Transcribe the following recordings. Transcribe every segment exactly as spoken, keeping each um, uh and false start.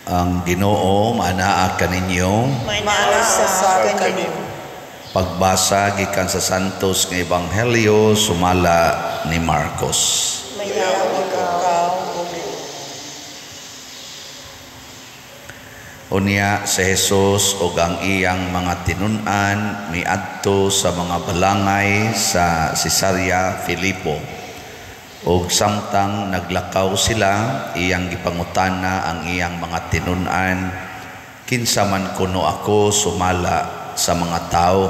Ang Ginoo manaa kaninyo. Maanasa kaninyo. Pagbasa gikan sa santos nga ebanghelyo sumala ni Marcos. Mayaw ikaw. Unya si Jesus ug ang iyang mga tinun-an miadto sa mga balangay sa Cesarea Filipo. Ug samtang naglakaw sila, iyang gipangutana ang iyang mga tinun-an, kinsa man kuno ako sumala sa mga tao.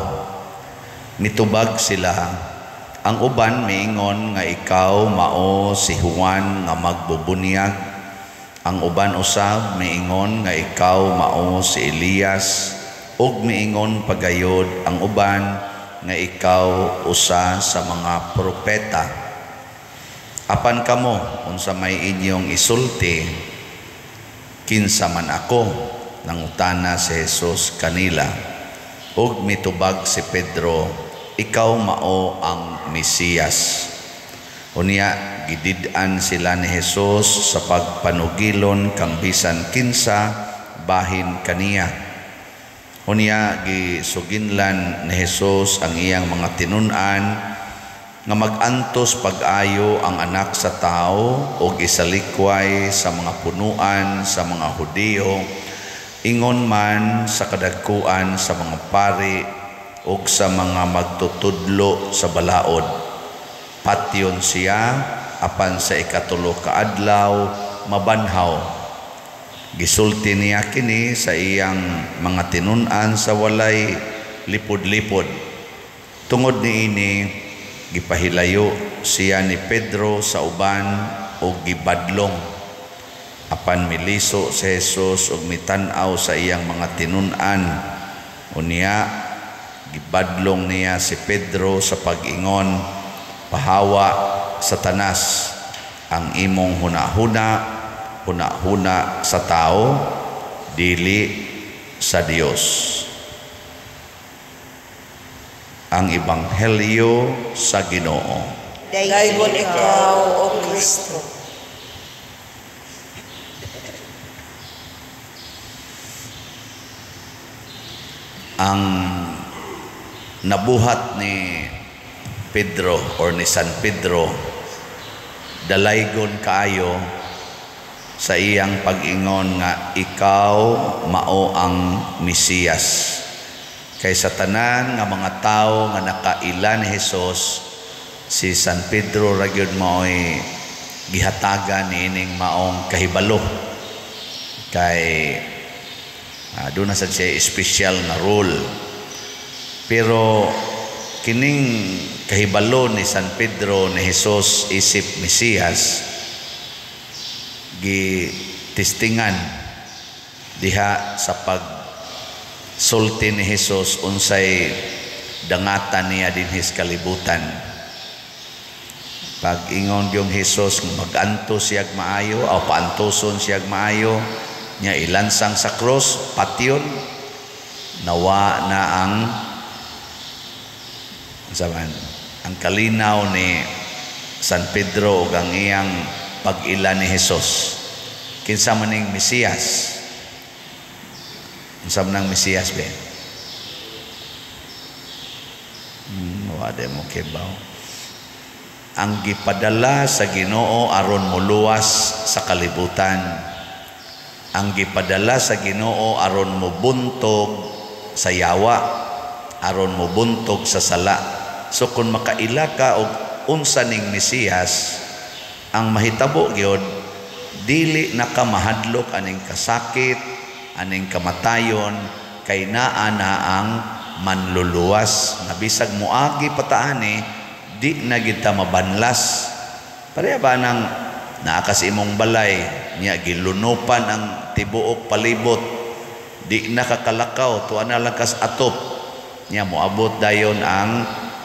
Mitubag sila, ang uban miingon nga ikaw mao si Juan nga magbubunyag, ang uban usab miingon nga ikaw mao si Elias, ug miingon pagayod ang uban nga ikaw usa sa mga propeta. Apan kamo unsa may inyong isulti, kinsa man ako? Nangutana si Jesus kanila. Ug mitubag si Pedro, ikaw mao ang Mesiyas. Unya gidid-an sila ni Jesus sa pagpanugilon kang bisan kinsa bahin kaniya. Unya gisuginlan ni Jesus ang iyang mga tinun-an nga mag-antos pag-ayo ang anak sa tao ug isalikway sa mga punuan sa mga Hudiyo, ingon man sa kadagkuan sa mga pari ug sa mga magtutudlo sa balaod. Patyon siya apan sa ikatulo ka adlaw mabanhaw. Gisulti niya kini sa iyang mga tinun-an sa walay lipod-lipod. Tungod niini gipahilayo siya ni Pedro sa uban o gibadlong. Apan miliso si Jesus ug mitan-aw sa iyang mga tinun-an. Unya gibadlong niya si Pedro sa pag-ingon, pahawa Satanas, ang imong huna-huna huna-huna sa tao, dili sa Dios. Ang ebanghelyo sa Ginoo. Dayon ikaw, O Kristo. Ang nabuhat ni Pedro or ni San Pedro, dalaygon kaayo sa iyang pag-ingon nga ikaw mao ang Mesiyas. Kay sa tanan nga mga tao nga nakaila ni Jesus, si San Pedro ra gyud mao'y gihatagan niining maong kahibalo. Kay uh, doon na sad siya espesyal na role. Pero kining kahibalo ni San Pedro ni Jesus isip Mesiyas, gitistingan diha sa pag sulti ni Jesus unsay dangatan niya dinhis kalibutan. Pag ingon yung Jesus mag-antos siyag maayo o paantoson siyag maayo, niya ilansang sa cross, patyon, nawa na ang saman, ang kalinaw ni San Pedro ug ang iyang pag-ila ni Jesus. Kinsa man ning Mesiyas? Unsa man ang Mesiyas ben? Hmm, wala mo kibaw. Ang gipadala sa Ginoo aron muluwas sa kalibutan. Ang gipadala sa Ginoo aron mobuntog sa yawa, aron mobuntog sa sala. So kung makaila ka og unsa ning Mesiyas, ang mahitabo gyud dili na ka mahadlok aning kasakit, aning kamatayon, kay naa na ang manluluwas na bisag moagi pataani di na kita mabanlas. Pareha ba nang naa ka sa imong balay niya gilunupan ang tibuok palibot, di na kakalakaw tuwa na lang kas atop niya moabot dayon ang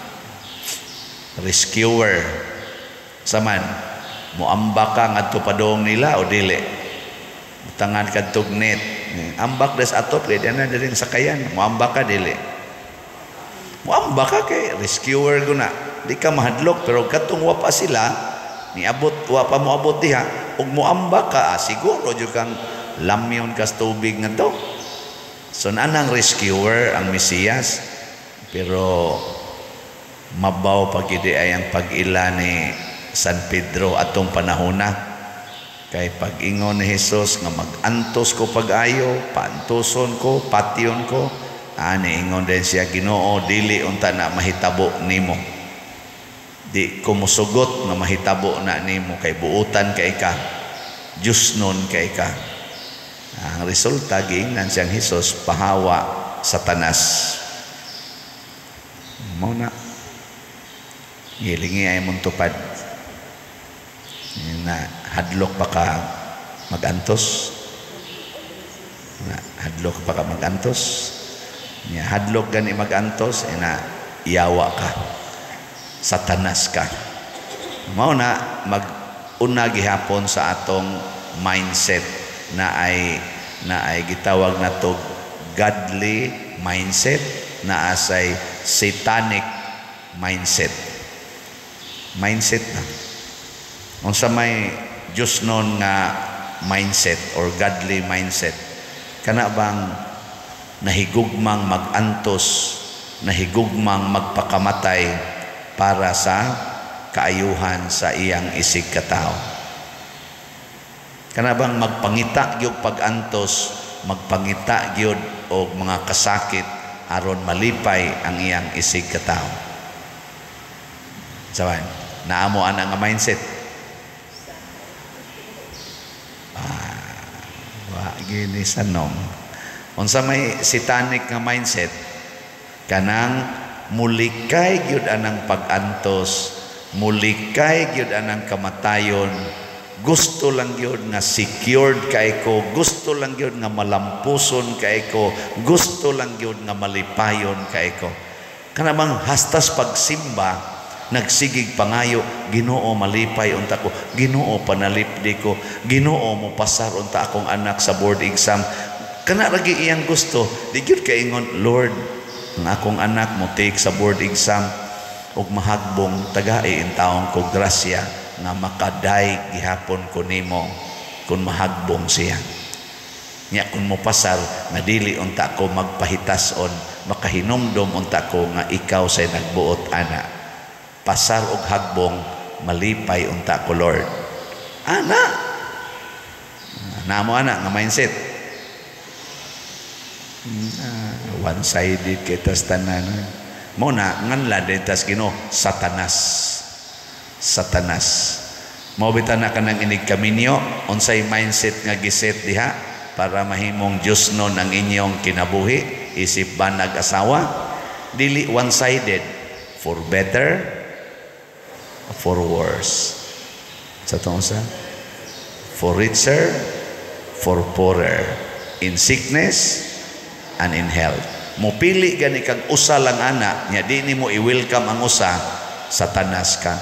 rescuer. Saman moambak ka ngadto padong nila o dili tangan kadtog net ambak des atop kay ana diri sakayan moambak ka dili moambak ka kay rescuer guna di ka mahadlok. Pero katong wa pa sila niabot wa pa moabot diha ug moambak ka, ah, siguro jud kang lamyon kas tubig nga to. So anang rescuer ang Mesiyas, pero mabaw pagidi ay ang pag-ila ni San Pedro atong panahon na. Kay pag-ingon ni Jesus nga mag-antos ko pag-ayo, paantoson ko, patyon ko, ani ingon din siya, Ginoo, dili unta na mahitabo nimo. Di ko musugot nga mahitabo na nimo, kay buutan kay ka, Diyos nun kay ka. Ang resulta, giingnan siyang Jesus, pahawa Satanas. Muna, hilingi ay mong tupad. Na hadlok pa ka magantos. Na hadlok pa ka magantos. Nya hadlok gani magantos, ina iyawa ka. Satanas ka. Mao na mag-una gihapon sa atong mindset na ay na ay gitawag nato godly mindset, na asay satanic mindset. Mindset na. Unsa may Diyos nun nga mindset or godly mindset, kana bang nahigugmang mag-antos, nahigugmang magpakamatay para sa kaayuhan sa iyang isig katao. Kana bang magpangita gyud pag-antos, magpangita gyud og mga kasakit aron malipay ang iyang isig katao. Saban, naamo ana nga mindset. Gini sanom, unsa may satanic nga mindset, kanang mulikay gyud anang pag-antos, mulikay gyud anang kamatayon, gusto lang gyud nga secured kay ko, gusto lang gyud nga malampuson kay ko, gusto lang gyud nga malipayon kay ko. Kanang hastas pagsimba nagsigig pangayo, Ginoo malipay unta ko, Ginoo panalipdi ko, Ginoo mo pasar unta akong anak sa board exam. Kana lagi iyang gusto, di gyud kay ingon, Lord, ang akong anak mo take sa board exam ug mahagbong tagai in taong ko grasya nga makaday gihapon ko nimo kun mahagbong siya. Nya kun mo pasar nga dili unta ko magpahitason, makahinumdom unta ko nga ikaw say nagbuot ana. Pasar og hagbong malipay unta ko, Lord. Ana. Namo ana nga mindset. Uh, one-sided kitas tanan. Mo na nganla detas Ginoo, Satanas. Satanas. Mao bitan na kanang inig kaminyo, unsay mindset nga giset diha para mahimong Dios non ang inyong kinabuhi, isip banag asawa, dili one-sided, for better, for worse. Sa tong sa for richer, for poorer, in sickness and in health. Mupili gani kag usa lang ana, nya di nimo i-welcome ang usa, Satanas ka.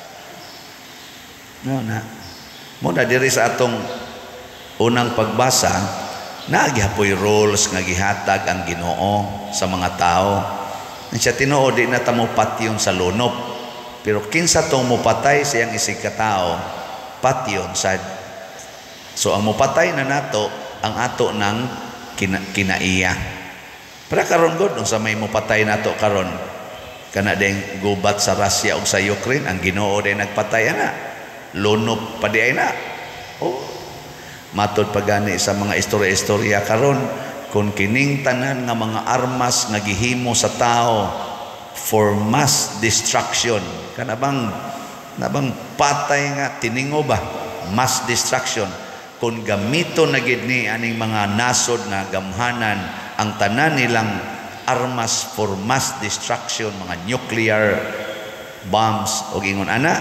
No na. Mo na diri sa atong unang pagbasa, naagyapoy rules nga gihatag ang Ginoo sa mga tao. Siya tinuod di na tamo patyon sa lunop. Pero kinsa tong mupatay siyang isig katao, patyon sad. So ang mupatay na nato ang ato ng kina, kinaiya. Para karon god unsa may mupatay nato karon, kana ding gubat sa Russia ug sa Ukraine, ang Ginoo day nagpatay ana. Lunop pa di ay na. Oh. Matod pagani sa mga istorya-istorya karon, kung kining tanan nga mga armas nga gihimo sa tao for mass destruction, kana bang nabang patay nga tiningo ba, mass destruction, kung gamito na gid ni aning mga nasod nga gamhanan ang tanan nilang armas for mass destruction, mga nuclear bombs, o ingon ana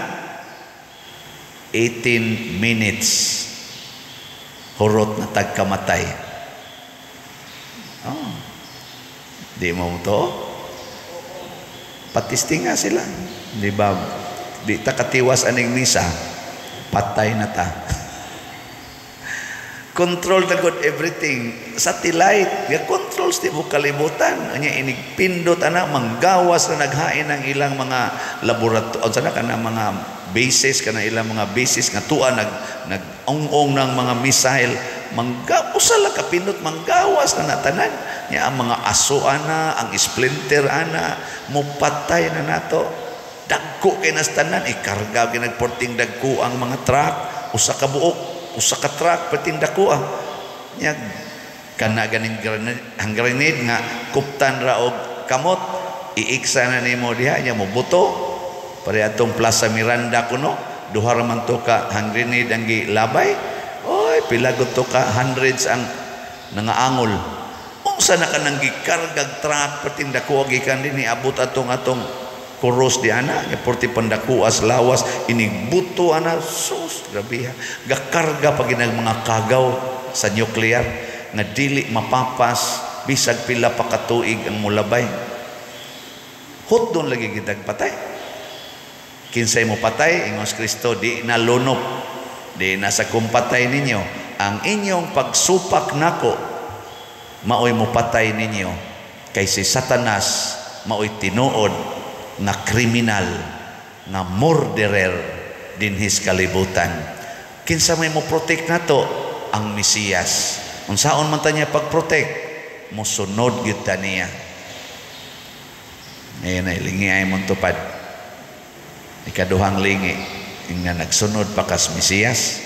eighteen minutes hurot na tagkamatay. Oh, di mo to patisting nga sila, di ba? Di ta katiwas aning misa, patay na ta. Control na good everything. Satellite, ya controls di mo kalibutan. Anya inigpindot ana, manggawas na naghain ng ilang mga laboratory, sana ka na mga bases, ka na ilang mga bases nga tuwa nag nag-ong-ong ng mga missile mangga usala ka pinot manggawas na natanan nya ang mga aso ana, ang splinter ana mupatay na nato. Dagko kay nas tanan ikarga kay nagporting dagko ang mga truck, usa ka buok, usa ka truck perting dako ah. Nya kana ganing ang grenade nga kuptan ra og kamot iiksa na nimo diha nya mobuto pare atong Plaza Miranda kuno duha ra man to ka hang grenade ang gilabay. Oy pilagot to ka hundreds ang nangaangol. Unsa na kanang gikargag truck perting dako gikan dinhi abot atong atong kuros di ana nya porti pandakuas lawas inigbuto ana sus grabe ha gakarga pag ginag mga kagaw sa nuclear nga dili mapapas bisag pila pa ka tuig ang mulabay. Hutdon lagi gitag patay. Kinsay mo patay ingos Kristo di nalunop di nasa kumpatay ninyo ang inyong pagsupak nako maoy mo patay ninyo kay si Satanas maoy tinuod nga kriminal nga murderer dinhis kalibutan. Kinsa may mo protect nato ang Mesiyas. Unsaon man ta niya pag-protect mosunod gyud ta niya. Ayan ay lingi ay mong tupad ikaduhang lingi nga nagsunod pa kas Mesiyas.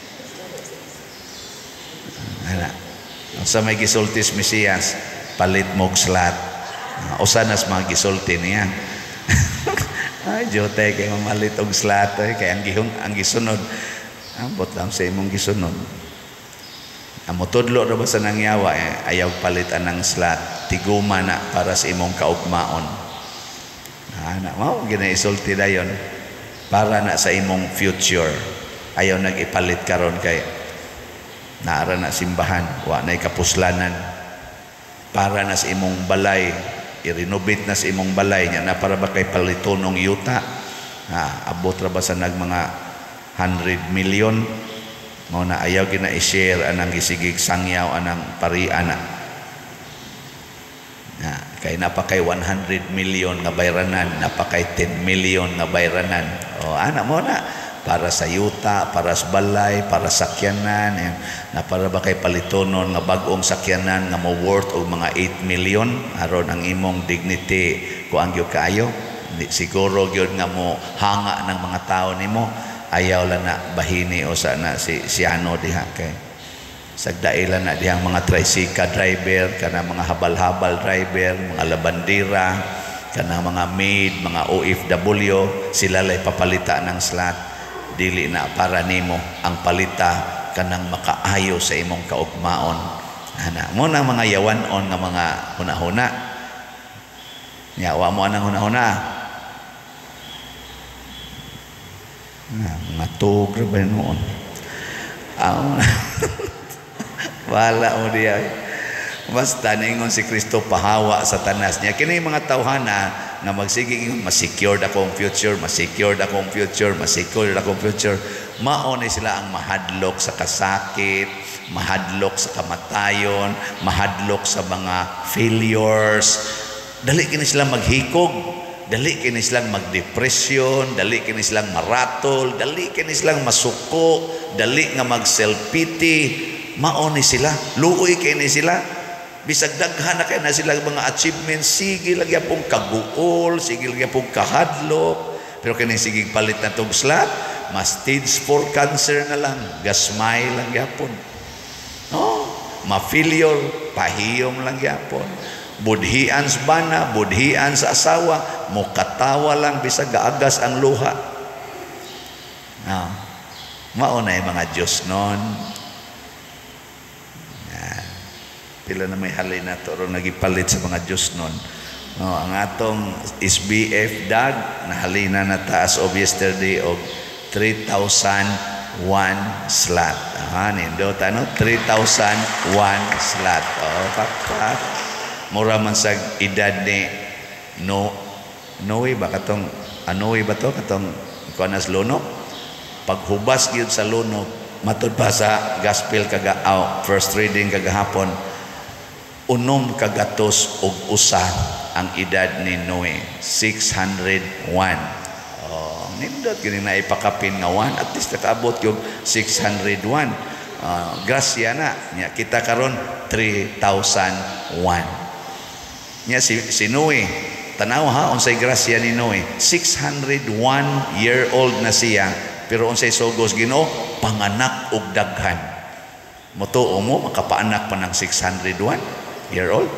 Ana unsa may gisultis Mesiyas palit mog slat usa nas mga gisulti niya. Ay jote kay mamalit og slat kay ang gihong ang gisunod ambot lang sa imong gisunod. Amo tudlo ra ba sa nangyawa eh, ayaw palitan ng slat tiguma na para sa imong kaugmaon. Ana mao ginaisulti dayon para na sa imong future. Ayaw nag-ipalit karon kay naara na simbahan wa nay kapuslanan para na sa imong balay i-renovate na sa imong balay nya na para ba kay palitonong yuta ha, abot ra ba sa nag mga one hundred million mao na ayaw gina i-share anang gisigig sangyaw anang parian na ha, kay napakay one hundred million nga bayranan napakay ten million nga bayranan o ana mo na para sa yuta, para sa balay, para sa sakyanan yan. Na para ba kay palitonon nga bag-ong sakyanan nga mo worth og mga eight million aron ang imong dignity ko ang gyud kaayo siguro gyud nga mo hanga ng mga tao nimo ayaw lang na bahini o sa na si si ano diha kay sagdailan na dihang mga tricycle driver kana mga habal-habal driver mga labandira kana mga maid mga O F W sila lay papalita ng slat dili na para nimo ang palita kanang makaayo sa imong kaugmaon ana mo na mga yawanon nga mga hunahuna nya wa mo anang hunahuna na mga tog ra ba noon ang wala mo diya basta ningon si Kristo pahawa sa tanas niya kini mga tawhana nga magsigig ma-secured akong future, ma-secured akong future, ma-secured akong future. Mao ni sila ang mahadlok sa kasakit, mahadlok sa kamatayon, mahadlok sa mga failures. Dali kini sila maghikog, dali kini silang magdepresyon, dali kini silang maratol, dali kini silang masuko, dali nga mag-self-pity. Mao ni sila, luoy kini sila. Bisag daghan na kay na sila mga achievements sige lagi pong kaguol sige lagi pong kahadlok pero kini sige palit na tong slat mas stage four cancer na lang gasmay lang yapon no ma-failure pahiyom lang yapon budhian sa bana budhian sa asawa mukatawa lang bisag gaagas ang luha no mao na yung mga Diyos noon pila na may halin na to ron nagipalit sa mga Diyos nun no, ang atong S B F dag nahalina na taas of yesterday og three thousand one slot ah nindo tano three thousand one slot oh pakpak mura man sa edad ni no Noe ba katong anoy ba to katong kuanas luno paghubas gyud sa luno matud pa sa gospel kaga oh, first reading kagahapon unom kagatos og usa ang edad ni Noe six hundred one oh nindot kini na ipakapin nga one at least nakaabot yung six hundred one Uh, grasya na. Nya kita karon three thousand one. Nya si, si Noe, tanaw ha, unsay grasya ni Noe. six hundred one year old na siya, pero unsay sugos Ginoo, panganak og daghan. Motuo mo, makapaanak pa ng six hundred one year old?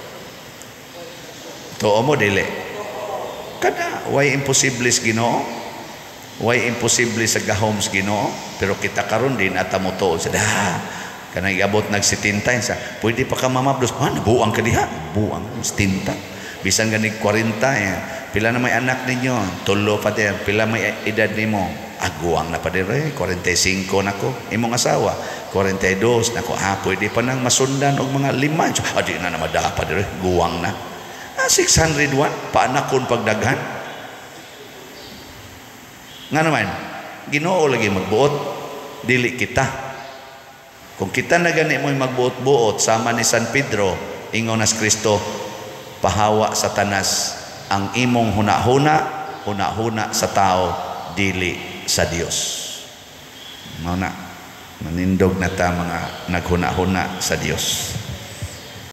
Tuo mo, dili. Kada, why imposible sa Ginoo? Why imposible sa gahoms Ginoo? Pero kita karon din at mo tuo sa dah. Kanang iabot nagsitintay sa, pwede pa ka mamablos. Ha, nabuang ka diha. Buang, stinta. Bisan ganig forty eh. Pila na may anak ninyo? Tulo pa din. Pila may edad nimo? Aguang na pa din eh. forty-five na ko. Imong asawa. forty-two na ko. Ha, pwede pa nang masundan og mga lima. Ah, di na na madaha pa din eh. Guwang na. Ah, six hundred one. Paanak kon pagdaghan. Nga naman, Ginoo lagi magbuot. Dili kita. Kung kita na gani mo'y magbuot-buot sama ni San Pedro, ingon nas Kristo, pahawa sa tanas ang imong hunahuna, hunahuna sa tao, dili sa Dios. Mao na, manindog na ta mga naghuna-huna sa Dios.